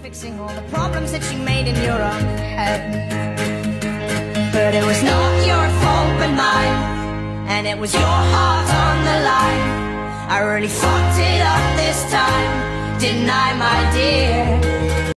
fixing all the problems that you made in your own head. But it was not your fault but mine, and it was your heart on the line. I really fucked it up this time, didn't I, my dear?